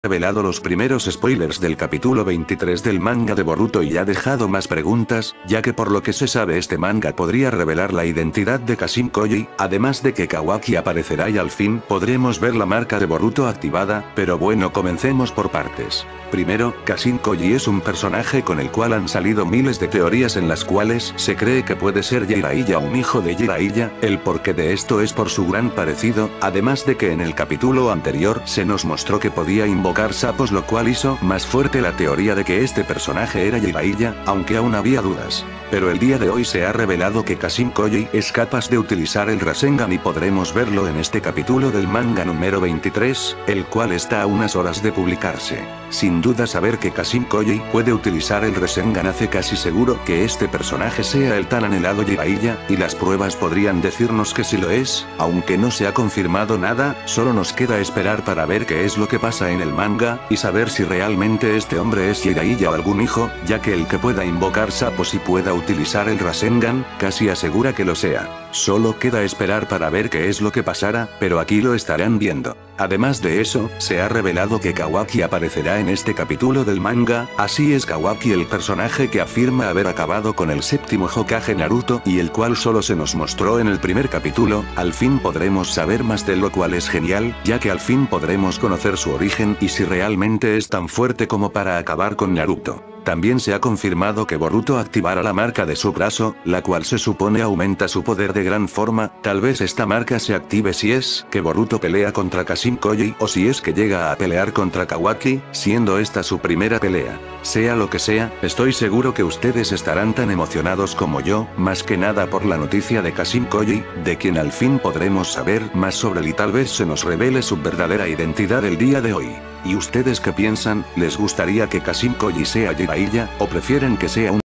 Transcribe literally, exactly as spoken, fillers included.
revelado los primeros spoilers del capítulo veintitrés del manga de Boruto y ha dejado más preguntas, ya que por lo que se sabe este manga podría revelar la identidad de Kashin Koji, además de que Kawaki aparecerá y al fin podremos ver la marca de Boruto activada, pero bueno, comencemos por partes. Primero, Kashin Koji es un personaje con el cual han salido miles de teorías en las cuales se cree que puede ser Jiraiya un hijo de Jiraiya, el porqué de esto es por su gran parecido, además de que en el capítulo anterior se nos mostró que podía invocar sapos, lo cual hizo más fuerte la teoría de que este personaje era Jiraiya, aunque aún había dudas. Pero el día de hoy se ha revelado que Kashin Koji es capaz de utilizar el Rasengan y podremos verlo en este capítulo del manga número veintitrés, el cual está a unas horas de publicarse. Sin duda saber que Kashin Koji puede utilizar el Rasengan hace casi seguro que este personaje sea el tan anhelado Jiraiya, y las pruebas podrían decirnos que sí lo es, aunque no se ha confirmado nada, solo nos queda esperar para ver qué es lo que pasa en el manga, y saber si realmente este hombre es Jiraiya o algún hijo, ya que el que pueda invocar sapos y pueda utilizar el Rasengan, casi asegura que lo sea. Solo queda esperar para ver qué es lo que pasará, pero aquí lo estarán viendo. Además de eso, se ha revelado que Kawaki aparecerá en este capítulo del manga, así es Kawaki el personaje que afirma haber acabado con el séptimo Hokage Naruto y el cual solo se nos mostró en el primer capítulo, al fin podremos saber más de lo cual es genial, ya que al fin podremos conocer su origen y si realmente es tan fuerte como para acabar con Naruto. También se ha confirmado que Boruto activará la marca de su brazo, la cual se supone aumenta su poder de gran forma, tal vez esta marca se active si es que Boruto pelea contra Kashin Koji o si es que llega a pelear contra Kawaki, siendo esta su primera pelea. Sea lo que sea, estoy seguro que ustedes estarán tan emocionados como yo, más que nada por la noticia de Kashin Koji, de quien al fin podremos saber más sobre él y tal vez se nos revele su verdadera identidad el día de hoy. ¿Y ustedes qué piensan? ¿Les gustaría que Kashin Koji sea Jiraiya, o prefieren que sea un